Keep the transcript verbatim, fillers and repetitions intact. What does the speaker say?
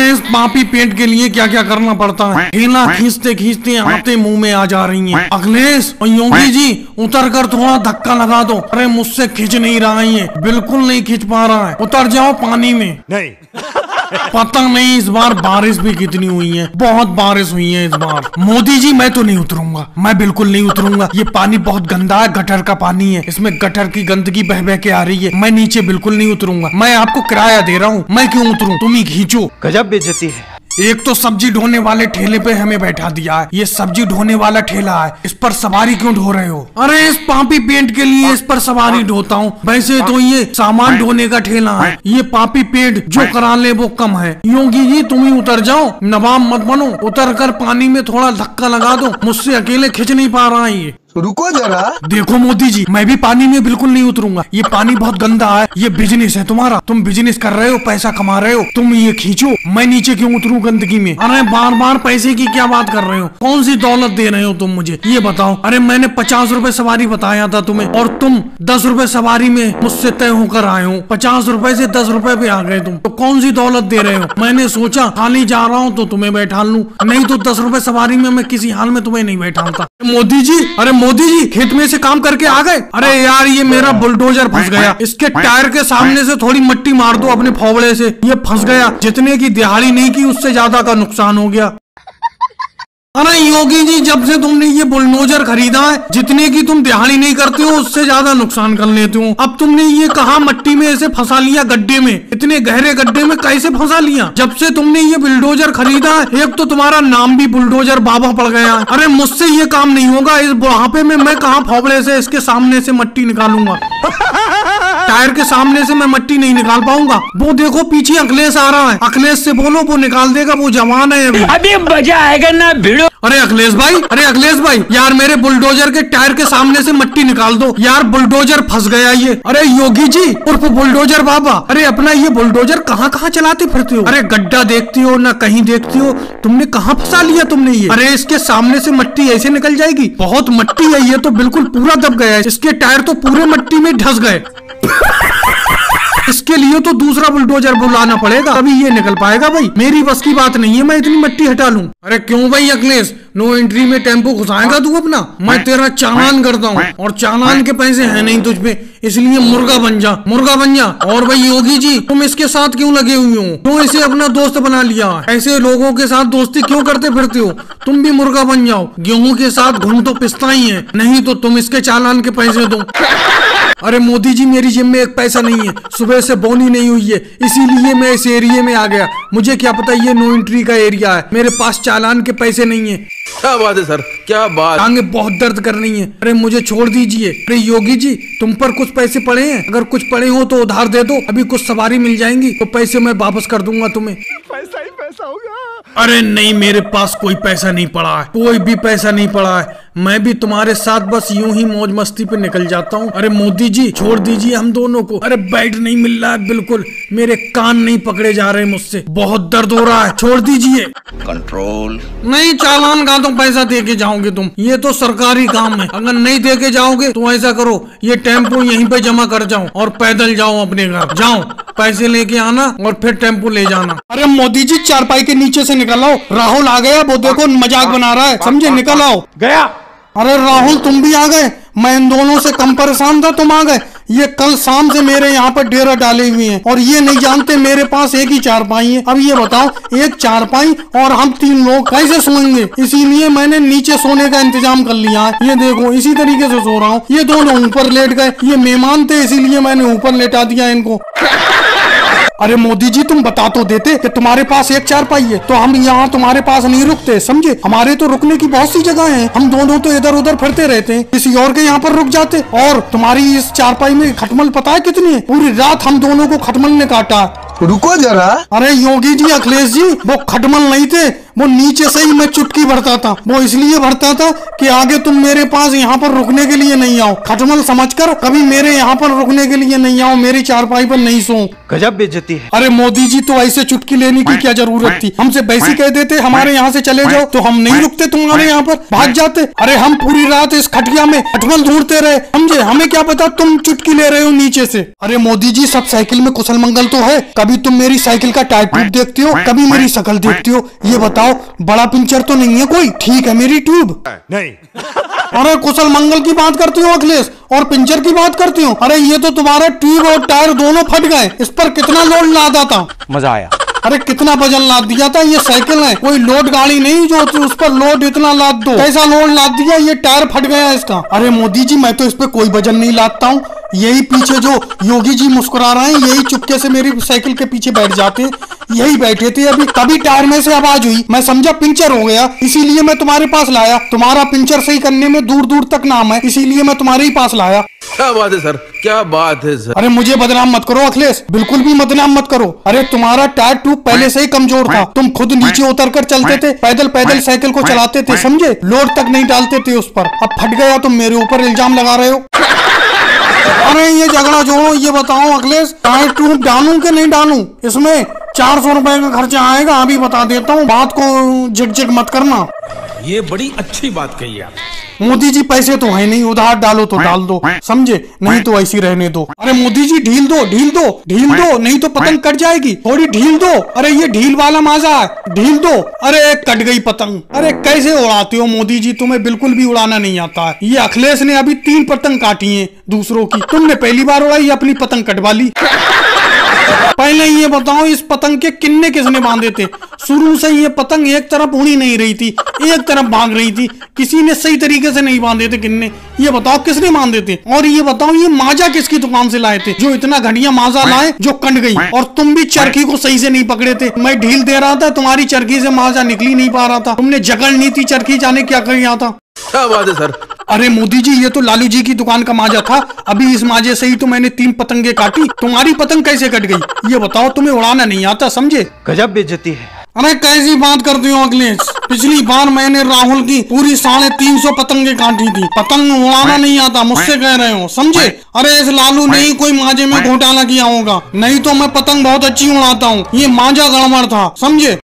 अरे इस पापी पेट के लिए क्या क्या करना पड़ता है। ठेला खींचते खींचते आते मुंह में आ जा रही हैं। अखिलेश और योगी जी उतर कर थोड़ा धक्का लगा दो। अरे मुझसे खींच नहीं रहा है, बिल्कुल नहीं खींच पा रहा है। उतर जाओ पानी में। नहीं पता नहीं इस बार बारिश भी कितनी हुई है, बहुत बारिश हुई है इस बार। मोदी जी मैं तो नहीं उतरूंगा, मैं बिल्कुल नहीं उतरूंगा। ये पानी बहुत गंदा है, गटर का पानी है, इसमें गटर की गंदगी बह बह के आ रही है। मैं नीचे बिल्कुल नहीं उतरूंगा। मैं आपको किराया दे रहा हूँ, मैं क्यों उतरूँ? तुम ही खींचो। गजब बेइज्जती है। एक तो सब्जी ढोने वाले ठेले पे हमें बैठा दिया है। ये सब्जी ढोने वाला ठेला है, इस पर सवारी क्यों ढो रहे हो? अरे इस पापी पेट के लिए इस पर सवारी ढोता हूँ। वैसे तो ये सामान ढोने का ठेला है। ये पापी पेट जो करा ले वो कम है। योगी जी तुम ही उतर जाओ, नवाब मत बनो। उतर कर पानी में थोड़ा धक्का लगा दो, मुझसे अकेले खींच नहीं पा रहा है ये। रुको जरा। देखो मोदी जी मैं भी पानी में बिल्कुल नहीं उतरूंगा। ये पानी बहुत गंदा है, ये बिजनेस है तुम्हारा, तुम बिजनेस कर रहे हो, पैसा कमा रहे हो, तुम ये खींचो। मैं नीचे क्यों उतरूं गंदगी में? अरे बार बार पैसे की क्या बात कर रहे हो? कौन सी दौलत दे रहे हो तुम मुझे, ये बताओ। अरे मैंने पचास रुपए सवारी बताया था तुम्हें, और तुम दस रुपए सवारी में मुझसे तय होकर आए हो। पचास रुपए से दस रुपए पे आ गए तुम, तो कौन सी दौलत दे रहे हो? मैंने सोचा खाली जा रहा हूँ तो तुम्हें बैठा लूं, नहीं तो दस रुपए सवारी में मैं किसी हाल में तुम्हें नहीं बैठाता। मोदी जी, अरे मोदी जी खेत में से काम करके आ गए? अरे यार ये मेरा बुलडोजर फंस गया, इसके टायर के सामने से थोड़ी मिट्टी मार दो अपने फावड़े से। ये फंस गया, जितने की दिहाड़ी नहीं की उससे ज्यादा का नुकसान हो गया। अरे योगी जी जब से तुमने ये बुलडोजर खरीदा है, जितने की तुम दिहाड़ी नहीं करते हो उससे ज्यादा नुकसान कर लेते हो। अब तुमने ये कहा मट्टी में ऐसे फंसा लिया, गड्ढे में, इतने गहरे गड्ढे में कैसे फंसा लिया? जब से तुमने ये बुलडोजर खरीदा है, एक तो तुम्हारा नाम भी बुलडोजर बाबा पड़ गया। अरे मुझसे ये काम नहीं होगा, इस बुढ़ापे में मैं कहाँ फावड़े से इसके सामने से मट्टी निकालूंगा? टायर के सामने से मैं मट्टी नहीं निकाल पाऊंगा। वो देखो पीछे अखिलेश आ रहा है, अखिलेश से बोलो वो निकाल देगा, वो जवान है अभी। अभी मजा आएगा ना भिड़ो। अरे अखिलेश भाई, अरे अखिलेश भाई यार मेरे बुलडोजर के टायर के सामने से मट्टी निकाल दो यार, बुलडोजर फंस गया ये। अरे योगी जी उर्फ बुलडोजर बाबा, अरे अपना ये बुलडोजर कहाँ कहाँ चलाते फिरते हो? अरे गड्ढा देखती हो ना कहीं देखती हो, तुमने कहाँ फंसा लिया तुमने ये? अरे इसके सामने से मट्टी ऐसे निकल जाएगी? बहुत मट्टी है ये तो, बिल्कुल पूरा दब गया है, इसके टायर तो पूरे मट्टी में धंस गए। इसके लिए तो दूसरा बुलडोजर बुलाना पड़ेगा, तभी ये निकल पाएगा। भाई मेरी बस की बात नहीं है मैं इतनी मट्टी हटा लूं। अरे क्यों भाई अखिलेश, नो एंट्री में टेम्पो घुसाएगा तू अपना? मैं तेरा चालान करता हूँ, और चालान के पैसे हैं नहीं तुझ पे, इसलिए मुर्गा बन जा, मुर्गा बन जा। और भाई योगी जी तुम इसके साथ क्यों लगे हुए हो? क्यों इसे अपना दोस्त बना लिया? ऐसे लोगों के साथ दोस्ती क्यों करते फिरते हो? तुम भी मुर्गा बन जाओ, गेहूं के साथ घूम तो पिसता ही है, नहीं तो तुम इसके चालान के पैसे दो। अरे मोदी जी मेरी जेब में एक पैसा नहीं है, सुबह से बोनी नहीं हुई है, इसीलिए मैं इस एरिया में आ गया। मुझे क्या पता ये नो एंट्री का एरिया है, मेरे पास चालान के पैसे नहीं है। क्या बात है सर, क्या बात। टांगे बहुत दर्द कर रही हैं। अरे मुझे छोड़ दीजिए। अरे योगी जी तुम पर कुछ पैसे पड़े हैं? अगर कुछ पड़े हो तो उधार दे दो, अभी कुछ सवारी मिल जाएंगी तो पैसे मैं वापस कर दूंगा तुम्हें। पैसा ही पैसा होगा। अरे नहीं मेरे पास कोई पैसा नहीं पड़ा है, कोई भी पैसा नहीं पड़ा है। मैं भी तुम्हारे साथ बस यूं ही मौज मस्ती पे निकल जाता हूँ। अरे मोदी जी छोड़ दीजिए हम दोनों को। अरे बेड नहीं मिल रहा है बिल्कुल, मेरे कान नहीं पकड़े जा रहे मुझसे, बहुत दर्द हो रहा है, छोड़ दीजिए। कंट्रोल। नहीं चालान का तो पैसा दे के जाओगे तुम, ये तो सरकारी काम है। अगर नहीं दे के जाओगे तो ऐसा करो, ये टेम्पो यहीं पे जमा कर जाओ और पैदल जाओ अपने घर। जाओ पैसे लेके आना और फिर टेम्पो ले जाना। अरे मोदी जी चारपाई के नीचे से निकल आओ, राहुल आ गया, वो देखो मजाक बना रहा है, समझे? निकल आओ। गया। अरे राहुल तुम भी आ गए, मैं इन दोनों से कम परेशान था, तुम आ गए। ये कल शाम से मेरे यहाँ पर डेरा डाले हुए हैं और ये नहीं जानते मेरे पास एक ही चारपाई है। अब ये बताओ एक चारपाई और हम तीन लोग कैसे सोएंगे? इसीलिए मैंने नीचे सोने का इंतजाम कर लिया है। ये देखो इसी तरीके से सो रहा हूँ। ये दोनों ऊपर लेट गए, ये मेहमान थे इसीलिए मैंने ऊपर लेटा दिया इनको। अरे मोदी जी तुम बता तो देते कि तुम्हारे पास एक चारपाई है तो हम यहाँ तुम्हारे पास नहीं रुकते, समझे? हमारे तो रुकने की बहुत सी जगह हैं, हम दोनों तो इधर उधर फिरते रहते हैं, किसी और के यहाँ पर रुक जाते। और तुम्हारी इस चारपाई में खटमल पता है कितनी है? पूरी रात हम दोनों को खटमल ने काटा। रुको जरा। अरे योगी जी अखिलेश जी वो खटमल नहीं थे, वो नीचे से ही मैं चुटकी भरता था। वो इसलिए भरता था कि आगे तुम मेरे पास यहाँ पर रुकने के लिए नहीं आओ। खटमल समझकर कभी मेरे यहाँ पर रुकने के लिए नहीं आओ, मेरी चारपाई पर नहीं सो। गजब बेइज्जती है। अरे मोदी जी, तो ऐसे चुटकी लेने की क्या जरूरत थी? हमसे वैसे कह देते हमारे यहाँ से चले जाओ तो हम नहीं रुकते तुम्हारे यहाँ पर, भाग जाते। अरे हम पूरी रात इस खटिया में खटमल ढूंढते रहे, समझे? हमें क्या पता तुम चुटकी ले रहे हो नीचे से। अरे मोदी जी, सब साइकिल में कुशल मंगल तो है। कभी तुम मेरी साइकिल का टायर ट्यूब देखते हो, कभी मेरी शक्ल देखते हो। ये बताओ, बड़ा पिंचर तो नहीं है कोई? ठीक है मेरी ट्यूब नहीं। अरे कुशल मंगल की बात करती हो अखिलेश, और पिंचर की बात करती हो? अरे ये तो तुम्हारा ट्यूब और टायर दोनों फट गए। इस पर कितना लोड लादा था? मजा आया। अरे कितना वजन लाद दिया था? ये साइकिल है, कोई लोड गाड़ी नहीं जो उस पर लोड इतना लाद दो। कैसा लोड लाद दिया? ये टायर फट गया इसका। अरे मोदी जी, मैं तो इस पे कोई वजन नहीं लादता हूँ। यही पीछे जो योगी जी मुस्कुरा रहे हैं, यही चुपके से मेरी साइकिल के पीछे बैठ जाते हैं। यही बैठे थे अभी, तभी टायर में से आवाज हुई, मैं समझा पिंचर हो गया, इसीलिए मैं तुम्हारे पास लाया। तुम्हारा पिंचर सही करने में दूर दूर तक नाम है, इसीलिए मैं तुम्हारे ही पास लाया। क्या बात है सर, क्या बात है सर। अरे मुझे बदनाम मत करो अखिलेश, बिल्कुल भी बदनाम मत करो। अरे तुम्हारा टायर ट्यूब पहले से ही कमजोर था। तुम खुद नीचे उतर कर चलते थे, पैदल पैदल साइकिल को चलाते थे, समझे? लोड तक नहीं डालते थे उस पर। अब फट गया, तुम मेरे ऊपर इल्जाम लगा रहे हो। अरे ये झगड़ा छोड़ो, ये बताओ अखिलेश, टायर ट्यूब डालूं कि नहीं डालूं? इसमें चार सौ रुपए का खर्चा आएगा, अभी बता देता हूँ, बात को झिक झिक मत करना। ये बड़ी अच्छी बात कही आप। मोदी जी, पैसे तो है नहीं, उधार डालो तो डाल दो, समझे? नहीं तो ऐसी रहने दो। अरे मोदी जी, ढील दो ढील दो ढील दो, नहीं तो पतंग कट जाएगी। थोड़ी ढील दो। अरे ये ढील वाला मजा है, ढील दो। अरे कट गई पतंग। अरे कैसे उड़ाते हो मोदी जी, तुम्हें बिल्कुल भी उड़ाना नहीं आता है। ये अखिलेश ने अभी तीन पतंग काटी है दूसरों की, तुमने पहली बार उड़ाई, अपनी पतंग कटवा ली। पहले ये बताओ, इस पतंग के किन्ने किसने बांधे थे? शुरू से ये पतंग एक तरफ उड़ी नहीं रही थी, एक तरफ भाग रही थी। किसी ने सही तरीके से नहीं बांधे थे किन्ने, ये बताओ किसने बांधे थे? और ये बताओ, ये माजा किसकी दुकान से लाए थे जो इतना घटिया माजा लाए जो कट गई? और तुम भी चरखी को सही से नहीं पकड़े थे। मैं ढील दे रहा था, तुम्हारी चरखी से माजा निकली नहीं पा रहा था। तुमने जकड़ नहीं थी चरखी, जाने क्या कर गया था। क्या बात है सर। अरे मोदी जी, ये तो लालू जी की दुकान का माजा था। अभी इस माजे से ही तो मैंने तीन पतंगे काटी। तुम्हारी पतंग कैसे कट गई? ये बताओ, तुम्हें उड़ाना नहीं आता, समझे? गजब बेइज्जती है। अरे कैसी बात करती हो अखिलेश? पिछली बार मैंने राहुल की पूरी साढ़े तीन सौ पतंगे काटी थी। पतंग उड़ाना नहीं आता, मुझसे कह रहे हो, समझे? अरे इस लालू ने ही कोई माजे में घोटाला किया होगा, नहीं तो मैं पतंग बहुत अच्छी उड़ाता हूँ। ये माजा गड़बड़ था, समझे?